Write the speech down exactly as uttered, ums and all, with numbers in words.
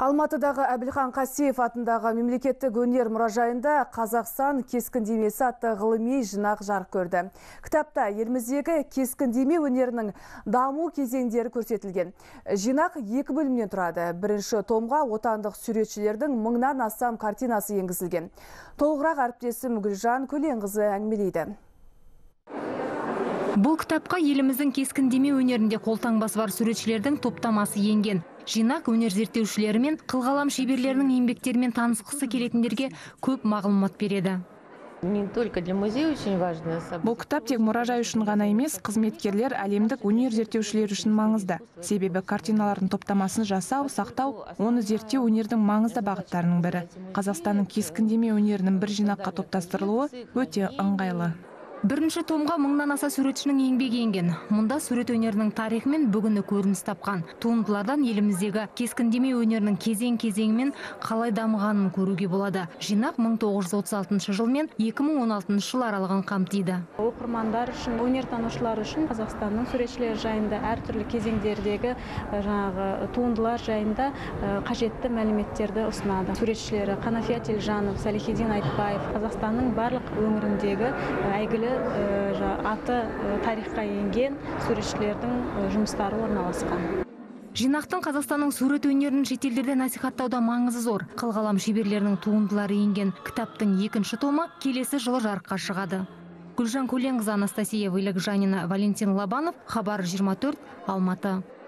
Алматыдағы Әбілхан Қасиев атындағы мемлекеттік өнер мұражайында Қазақстан кескіндемесі атты ғылыми жинақ жарық көрді. Кітапта еліміздегі кескіндеме өнерінің даму кезеңдері көрсетілген. Жинақ екі бөлімнен тұрады. Бірінші томға отандық суретшілердің мыңнан астам картинасы енгізілген. Толығырақ әріптесім Гүлжан Көленқызы әңгімелейді. Бұл кітапқа еліміздің кескіндеме өнерінде қолтаңбасы бар суретшілердің топтамасы енген. Жинақ өнер зерттеушілері мен қылғалам шеберлерінің еңбектерімен танысқысы келетіндерге көп мағлұмат береді. Не только для музея очень важно. Бұл кітап тек мұражай үшін ғана емес, қызметкерлер, әлемдік өнер зерттеушілер үшін маңызды. Себебі картиналардың топтамасын жасау, сақтау, оны зерттеу өнердің маңызды бағыттарының бірі. Қазақстанның кескіндеме өнерінің бір жинаққа топтастырылуы өте ыңғайлы. Бірінші томға мыңнан аса суретшінің еңбегі енген. Мұнда сурет өнерінің тарихы мен бүгіні көрініс тапқан. Туындылардан еліміздегі кескіндеме өнерінің кезең-кезеңімен қалай дамығанын көруге болады. Жинақ мың тоғыз жүз отыз алтыншы жыл мен екі мың он алтыншы жыл аралығын қамтиды. Оқырмандар үшін, өнертанушылар үшін Қазақстанның суретшілері жайында әртүрлі кезеңдердегі жаңағы туындылар жайында қажетті мәліметтерді ұсынады. Суретшілері Қанафия Телжанов, Салихиддин Айтбаев, Қазақстанның барлық өңіріндегі әйгілі аты тарихқа енген суретшілердің жұмыстары орналасқан. Жинақтың Қазақстанның сурет өнерін шетелдерде насихаттауда маңызы зор. Қылғалам шеберлерінің туындылары енген кітаптың екінші томы келесі жылы жарыққа шығады. Гүлжан Көленқызы, Анастасия Вылегжанина, Валентин Лобанов, Хабар жиырма төрт, Алматы.